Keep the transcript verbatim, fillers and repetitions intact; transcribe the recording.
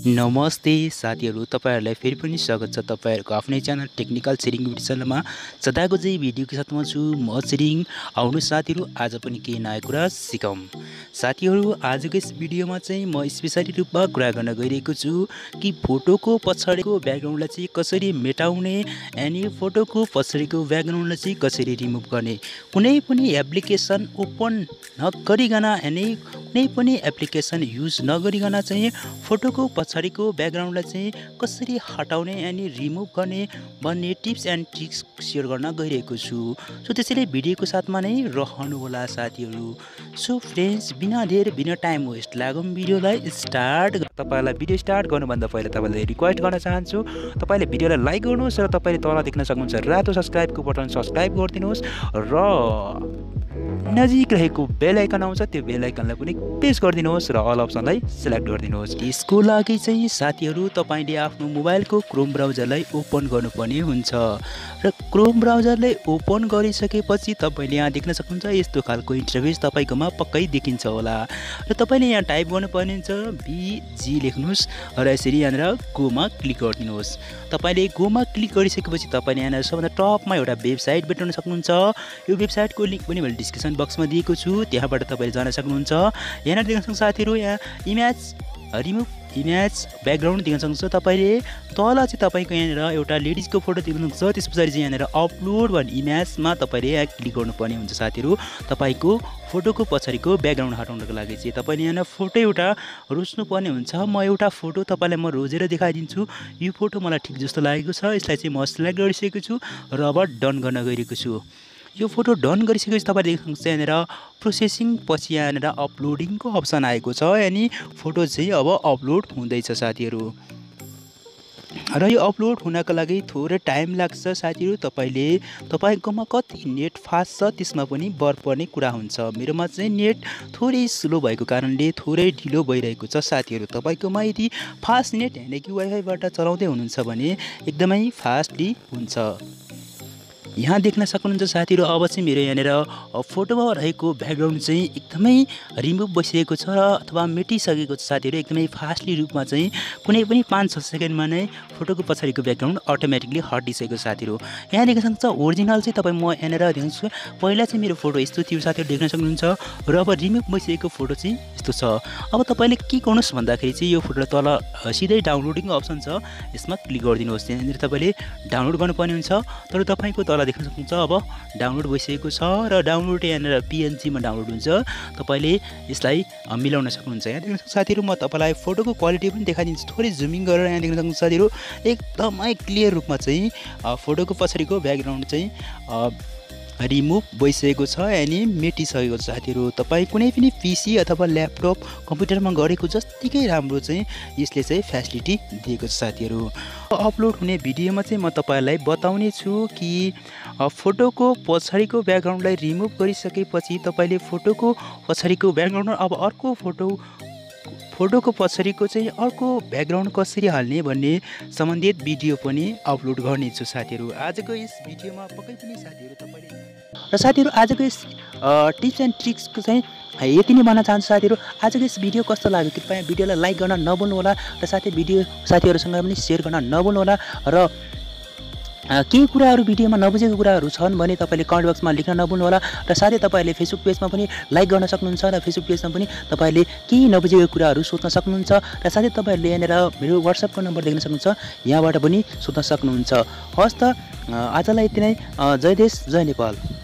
नमस्ते साथीहरू, तपाईहरुलाई फेरि पनि स्वागत छ तपाईहरुको आफ्नै च्यानल टेक्निकल सेयरिङ भिडियो च्यानलमा। सदाको चाहिँ भिडियोको साथमा छु म सेयरिङ। आउनु साथीहरू, आज पनि केही नयाँ कुरा सिकौं। साथीहरू, आजको यस भिडियोमा चाहिँ म स्पेशली रूपमा कुरा गर्न गइरहेको छु कि फोटोको पछाडिको ब्याकग्राउन्डलाई चाहिँ कसरी मेटाउने अनि फोटोको पछाडिको ब्याकग्राउन्डलाई चाहिँ कसरी रिमुभ गर्ने। कुनै पनि एप्लिकेसन ओपन नगरिकन अनि कुनै पनि एप्लिकेसन युज नगरिकन चाहिँ फोटोको पछाडिको ब्याकग्राउन्डलाई चाहिँ कसरी हटाउने अनि रिमुभ गर्ने भन्ने टिप्स एन्ड ट्रिक्स सेयर गर्न गइरहेको छु। सो त्यसैले भिडियोको साथमा नै रहनु होला साथीहरू। सो फ्रेन्ड्स, बिना धेर बिना टाइम वेस्ट लागौँ भिडियोलाई स्टार्ट। तपाईलाई भिडियो स्टार्ट गर्नुभन्दा पहिला तपाईलाई रिक्वेस्ट गर्न चाहन्छु, तपाईले भिडियोलाई लाइक गर्नुहोस् र तपाईले तल देख्न सक्नुहुन्छ रातो सब्स्क्राइबको बटन सब्स्क्राइब गरिदिनुहोस् र नजिक रहेको बेल आइकन आउँछ त्यो बेल आइकनलाई पनि प्रेस गरिदिनुहोस् र अल अप्सनलाई सिलेक्ट गरिदिनुहोस्। यसको लागि चाहिँ साथीहरू तपाईले आफ्नो मोबाइलको क्रोम ब्राउजरलाई ओपन गर्नुपर्ने हुन्छ र क्रोम ब्राउजरलाई ओपन गरिसकेपछि तपाईले यहाँ देख्न सक्नुहुन्छ यस्तो खालको इन्टरफेस तपाईकोमा पक्कै देखिन्छ होला र तपाईले यहाँ टाइप गर्नुपर्ने हुन्छ बीजी लेख्नुहोस् र यसरी यहाँनिर गोमा क्लिक गरिदिनुहोस्। तपाईले गोमा क्लिक गरिसकेपछि तपाईले यहाँनिर सबभन्दा टपमा एउटा वेबसाइट भेट्न सक्नुहुन्छ। यो वेबसाइटको लिंक पनि मैले डिस्क्रिप्सन बक्समा दिएको छु, त्यहाँबाट तपाईले जान सक्नुहुन्छ। यहाँ देख्न सक्नुहुन्छ साथीहरू, यहाँ इमेज रिमुभ इमेज ब्याकग्राउन्ड देख्न सक्नुहुन्छ। तपाईले तल चाहिँ तपाईको यहाँनिर एउटा लेडिजको फोटो देख्न सक्नुहुन्छ। त्यस पछाडि चाहिँ यहाँनिर अपलोड भन्ने इमेजमा तपाईले यहाँ क्लिक गर्नुपर्ने हुन्छ साथीहरू। तपाईको फोटोको पछाडिको ब्याकग्राउन्ड हटाउनको लागि चाहिँ तपाईले यहाँ फोटो एउटा रोज्नुपर्ने हुन्छ। म एउटा फोटो तपाईलाई म रोजेर देखाइदिन्छु। यो फोटो मलाई ठिक जस्तो लागेको छ, यसलाई चाहिँ म सिलेक्ट गरिसकेको छु र अब डन गर्न गइरहेको छु। यो फोटो डन गरिसकेपछि तपाईले देख्न सक्नुहुन्छ यहाँनिर प्रोसेसिङ पछि यहाँनिर अपलोडिङको अप्सन आएको छ अनि फोटो चाहिँ अब अपलोड हुँदैछ साथीहरू। र यो अपलोड हुनको लागि थोरै टाइम लाग्छ साथीहरू। तपाईले तपाईकोमा कति नेट फास्ट छ त्यसमा पनि बर पर्ने कुरा हुन्छ। मेरोमा चाहिँ नेट थोरै स्लो भएको कारणले थोरै ढिलो भइरहेको छ साथीहरू। तपाईकोमा यदि फास्ट नेट यानी कि वाइफाईबाट चलाउँदै हुनुहुन्छ भने एकदमै फास्टली हुन्छ। यहाँ देख्न सक्नुहुन्छ साथीहरू, अब चाहिँ मेरो यहाँनिर फोटोमा रहेको ब्याकग्राउन्ड चाहिँ एकदमै रिमुभ भइसकेको छ र अथवा मेटिसकेको छ साथीहरू। एकदमै फास्टली रूपमा चाहिँ कुनै पनि पाँच छ सेकेन्डमा नै फोटोको पछाडिको ब्याकग्राउन्ड अटोमेटिकली हटिसकेको साथीहरू। यहाँ देख्न सक्नुहुन्छ ओरिजिनल चाहिँ तपाईँ म यहाँनिर देख्छु। पहिला चाहिँ मेरो फोटो यस्तो थियो साथीहरू, देख्न सक्नुहुन्छ र अब रिमुभ भइसकेको फोटो चाहिँ यस्तो छ। अब तपाईँले के गर्नुहोस् भन्दाखेरि चाहिँ यो फोटोलाई तल सिधै डाउनलोडिङको अप्सन छ, यसमा क्लिक गरिदिनुहोस्। त्यहाँनिर तपाईँले डाउनलोड गर्नुपर्ने हुन्छ। तर तपाईँको तल देख्न सक्नुहुन्छ अब डाउनलोड भइसकेको छ र डाउनलोड यहाँनिर पिएनजीमा डाउनलोड हुन्छ। तपाईले यसलाई मिलाउन सक्नुहुन्छ। यहाँ देख्न सक्नुहुन्छ साथीहरू, म तपाईलाई फोटोको क्वालिटी पनि देखाइदिन्छु। थोरै जुमिङ गरेर यहाँ देख्न सक्नुहुन्छ साथीहरू, एकदमै क्लियर रूपमा चाहिँ फोटोको पछाडिको ब्याकग्राउन्ड चाहिँ रिमुभ भइसकेको छ अनि मेटिसकेको छ साथीहरू। तपाईँ कुनै पनि पिसी अथवा ल्यापटप कम्प्युटरमा गरेको जत्तिकै राम्रो चाहिँ यसले चाहिँ फ्यासिलिटी दिएको छ साथीहरू। अपलोड हुने भिडियोमा चाहिँ म तपाईलाई बताउने छु कि फोटोको पछाडिको ब्याकग्राउन्डलाई रिमुभ गरिसकेपछि तपाईले फोटोको पछाडिको ब्याकग्राउन्ड अब अर्को फोटो फोटोको पछाडिको चाहिँ अर्को ब्याकग्राउन्ड कसरी हाल्ने भन्ने सम्बन्धित भिडियो पनि अपलोड गर्नेछु साथीहरू। आजको यस भिडियोमा पक्कै पनि साथीहरू तपाईले र साथीहरू आजको यस टिप्स एन्ड ट्रिक्सको चाहिँ यति नै भन्न चाहन्छु साथीहरू। आजको यस भिडियो कस्तो लाग्यो कृपया भिडियोलाई लाइक गर्न नभुल्नु होला र साथै भिडियो साथीहरूसँग पनि सेयर गर्न नभुल्नु होला र केही कुराहरू भिडियोमा नबुझेको कुराहरू छन् भने तपाईँले कमेन्ट बक्समा लेख्न नभुल्नु होला र साथै तपाईँले फेसबुक पेजमा पनि लाइक गर्न सक्नुहुन्छ र फेसबुक पेजमा पनि तपाईँले केही नबुझेको कुराहरू सोध्न सक्नुहुन्छ र साथै तपाईँहरूले यहाँनिर मेरो वाट्सएपको नम्बर देख्न सक्नुहुन्छ, यहाँबाट पनि सोध्न सक्नुहुन्छ। हस् त, आजलाई यति नै। जय देश जय नेपाल।